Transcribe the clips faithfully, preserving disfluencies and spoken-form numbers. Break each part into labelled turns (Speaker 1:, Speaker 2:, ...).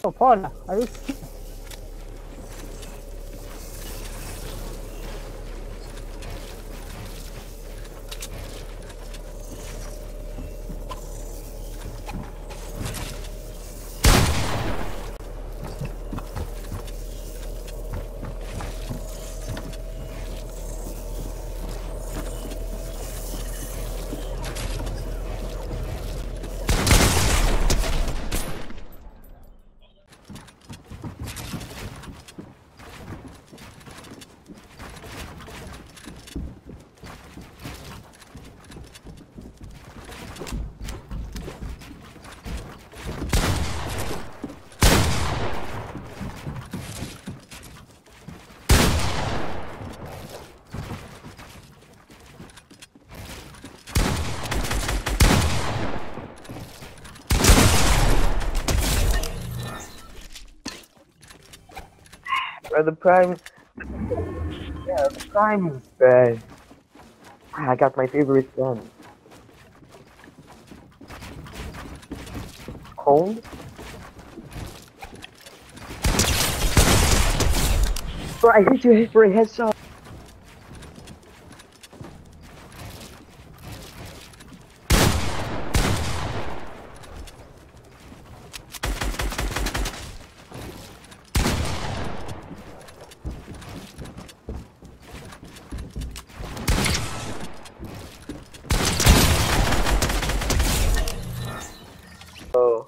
Speaker 1: Paula, are you?
Speaker 2: Bro, the prime. Yeah, the prime is bad. I got my favorite gun. Home? Bro, I hit you for a headshot. Oh.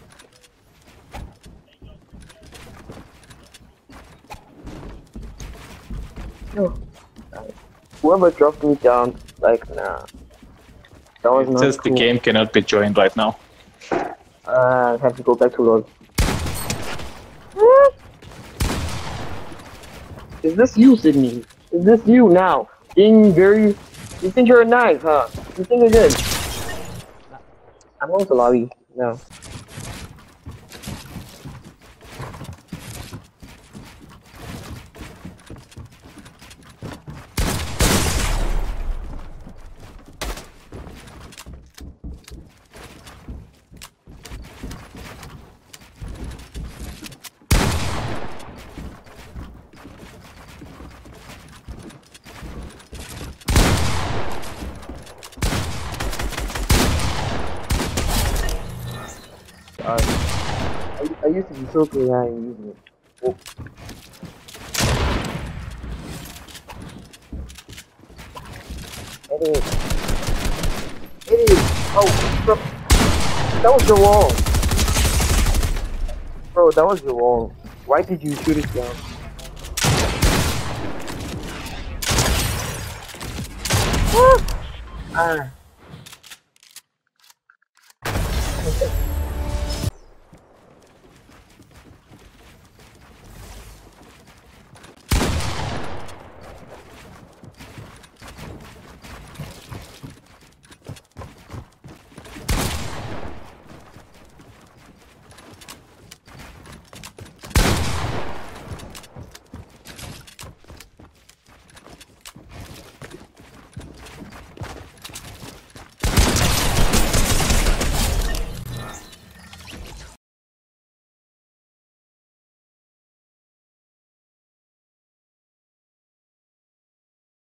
Speaker 2: No. Whoever dropped me down, like, nah. That was
Speaker 3: It
Speaker 2: not
Speaker 3: says
Speaker 2: cool.
Speaker 3: the game cannot be joined right now.
Speaker 2: Uh, I have to go back to log. Is this you, Sydney? Is this you now? Being very... You think you're a knife, huh? You think you're good? I'm going to lobby. No. Uh, I, I used to be so good at using it. Oh. It is. It is. Oh, bro. That was your wall. Bro, that was your wall. Why did you shoot it down? Ah.